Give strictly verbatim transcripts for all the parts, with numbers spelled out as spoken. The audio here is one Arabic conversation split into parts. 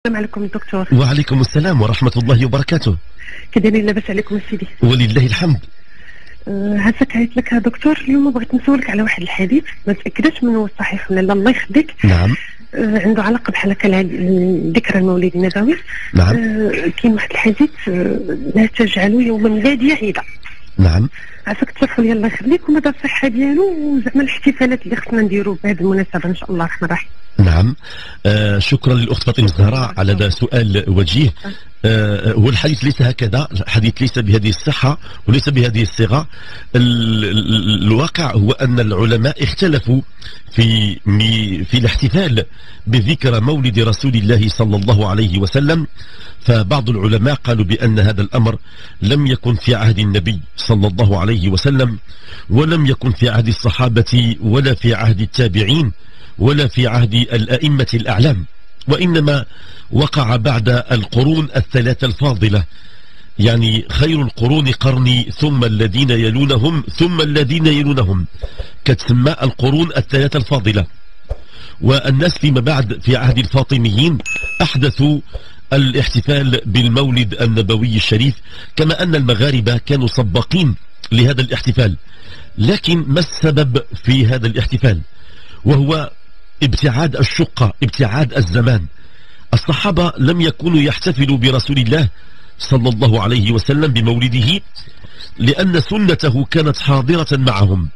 السلام عليكم دكتور. وعليكم السلام ورحمة الله وبركاته. كدايرين لاباس عليكم سيدي؟ ولله الحمد. أه هساك عيط لك دكتور، اليوم بغيت نسولك على واحد الحديث ما تاكدش منه هو صحيح ولا لا، الله يخليك. نعم. أه عنده علاقه بحال هكا ذكرى المولد النبوي. نعم. أه كاين واحد الحديث أه لا تجعلوا يوم ميلادي عيدا. نعم. عساك تشرحوا لي الله يخليك ومدى الصحه ديالو وزعما الاحتفالات اللي خصنا نديروا بهذه المناسبه ان شاء الله الرحمن الرحيم. نعم. آه شكرا للأخت فاطمة الزهراء على هذا سؤال وجيه. آه والحديث ليس هكذا، الحديث ليس بهذه الصحة وليس بهذه الصيغة. الواقع هو أن العلماء اختلفوا في في الاحتفال بذكرى مولد رسول الله صلى الله عليه وسلم. فبعض العلماء قالوا بأن هذا الأمر لم يكن في عهد النبي صلى الله عليه وسلم، ولم يكن في عهد الصحابة ولا في عهد التابعين ولا في عهد الأئمة الأعلام، وإنما وقع بعد القرون الثلاثة الفاضلة. يعني خير القرون قرني ثم الذين يلونهم ثم الذين يلونهم، كتسمى القرون الثلاثة الفاضلة. والناس فيما بعد في عهد الفاطميين أحدثوا الاحتفال بالمولد النبوي الشريف، كما أن المغاربة كانوا سباقين لهذا الاحتفال. لكن ما السبب في هذا الاحتفال؟ وهو ابتعاد الشقة، ابتعاد الزمان. الصحابة لم يكونوا يحتفلوا برسول الله صلى الله عليه وسلم بمولده لأن سنته كانت حاضرة معهم،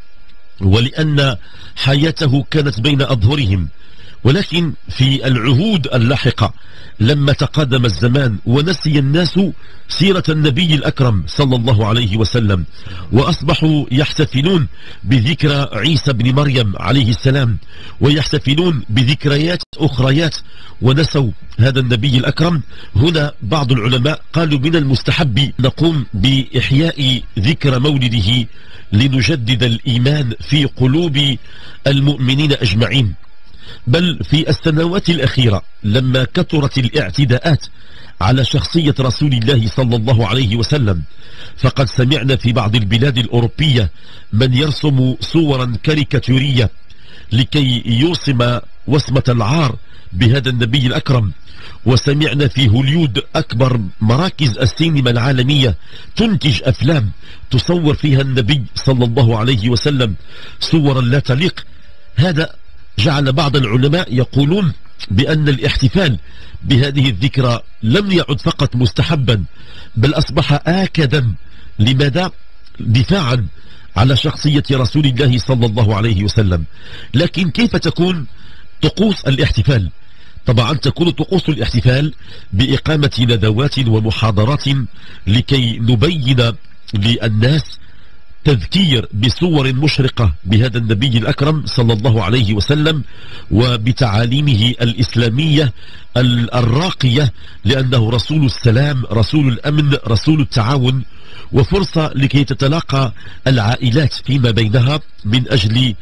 ولأن حياته كانت بين أظهرهم. ولكن في العهود اللاحقة لما تقادم الزمان ونسي الناس سيرة النبي الأكرم صلى الله عليه وسلم، وأصبحوا يحتفلون بذكرى عيسى بن مريم عليه السلام، ويحتفلون بذكريات أخريات ونسوا هذا النبي الأكرم. هنا بعض العلماء قالوا من المستحب نقوم بإحياء ذكرى مولده لنجدد الإيمان في قلوب المؤمنين أجمعين. بل في السنوات الأخيرة لما كثرت الاعتداءات على شخصية رسول الله صلى الله عليه وسلم، فقد سمعنا في بعض البلاد الأوروبية من يرسم صورا كاريكاتورية لكي يوصم وصمة العار بهذا النبي الأكرم. وسمعنا في هوليود أكبر مراكز السينما العالمية تنتج أفلام تصور فيها النبي صلى الله عليه وسلم صورا لا تليق. هذا جعل بعض العلماء يقولون بأن الاحتفال بهذه الذكرى لم يعد فقط مستحبا، بل أصبح آكدا. لماذا؟ دفاعا على شخصية رسول الله صلى الله عليه وسلم. لكن كيف تكون طقوس الاحتفال؟ طبعا تكون طقوس الاحتفال بإقامة ندوات ومحاضرات لكي نبين للناس تذكير بصور مشرقة بهذا النبي الأكرم صلى الله عليه وسلم وبتعاليمه الإسلامية الراقية، لأنه رسول السلام، رسول الأمن، رسول التعاون، وفرصة لكي تتلاقى العائلات فيما بينها من أجل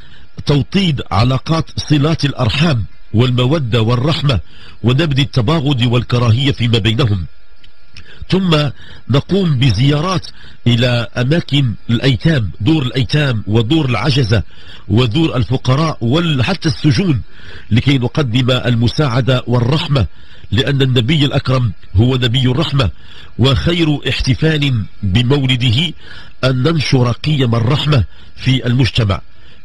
توطيد علاقات صلات الأرحام والمودة والرحمة ونبذ التباغض والكراهية فيما بينهم. ثم نقوم بزيارات إلى أماكن الأيتام، دور الأيتام ودور العجزة ودور الفقراء وحتى السجون، لكي نقدم المساعدة والرحمة، لأن النبي الأكرم هو نبي الرحمة. وخير احتفال بمولده أن ننشر قيم الرحمة في المجتمع.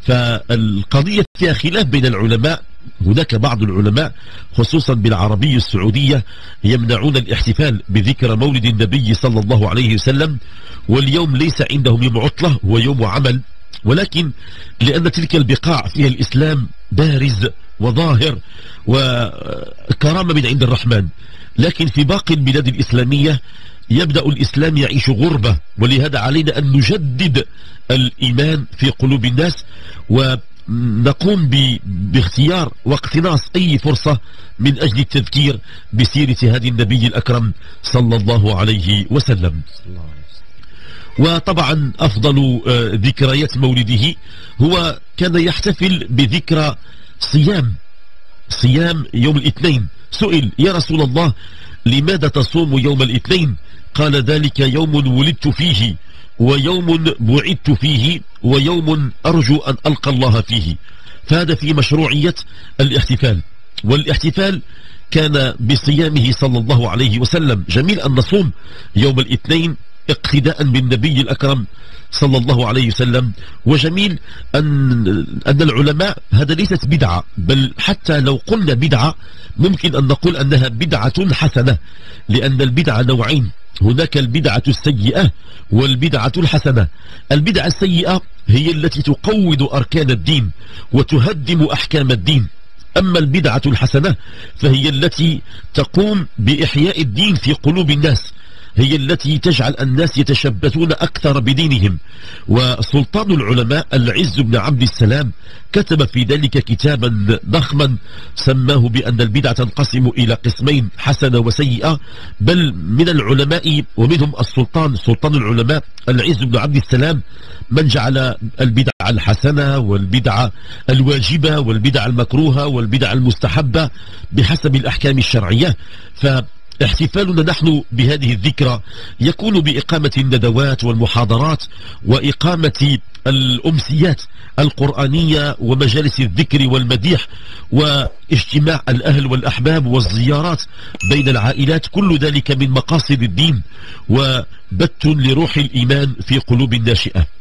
فالقضية فيها خلاف بين العلماء. هناك بعض العلماء خصوصا بالعربية السعودية يمنعون الاحتفال بذكرى مولد النبي صلى الله عليه وسلم، واليوم ليس عندهم يوم عطلة، هو يوم عمل. ولكن لأن تلك البقاع فيها الإسلام بارز وظاهر وكرامة من عند الرحمن، لكن في باقي البلاد الإسلامية يبدأ الإسلام يعيش غربة، ولهذا علينا أن نجدد الإيمان في قلوب الناس، ونقوم باختيار واقتناص أي فرصة من أجل التذكير بسيرة هذا النبي الأكرم صلى الله عليه وسلم. وطبعا أفضل ذكريات مولده هو كان يحتفل بذكرى صيام صيام يوم الاثنين. سئل: يا رسول الله لماذا تصوم يوم الاثنين؟ قال: ذلك يوم ولدت فيه، ويوم بعثت فيه، ويوم أرجو أن ألقى الله فيه. فهذا في مشروعية الاحتفال. والاحتفال كان بصيامه صلى الله عليه وسلم. جميل أن نصوم يوم الاثنين اقتداء بالنبي الأكرم صلى الله عليه وسلم. وجميل أن, أن العلماء هذا ليست بدعة، بل حتى لو قلنا بدعة ممكن أن نقول أنها بدعة حسنة، لأن البدعة نوعين، هناك البدعة السيئة والبدعة الحسنة. البدعة السيئة هي التي تقوض أركان الدين وتهدم أحكام الدين، أما البدعة الحسنة فهي التي تقوم بإحياء الدين في قلوب الناس، هي التي تجعل الناس يتشبثون أكثر بدينهم. وسلطان العلماء العز بن عبد السلام كتب في ذلك كتابا ضخما سماه بأن البدعة تنقسم إلى قسمين، حسنة وسيئة. بل من العلماء ومنهم السلطان سلطان العلماء العز بن عبد السلام من جعل البدعة الحسنة والبدعة الواجبة والبدعة المكروهة والبدعة المستحبة بحسب الأحكام الشرعية. ف احتفالنا نحن بهذه الذكرى يكون بإقامة الندوات والمحاضرات وإقامة الأمسيات القرآنية ومجالس الذكر والمديح واجتماع الأهل والأحباب والزيارات بين العائلات، كل ذلك من مقاصد الدين وبت لروح الإيمان في قلوب الناشئة.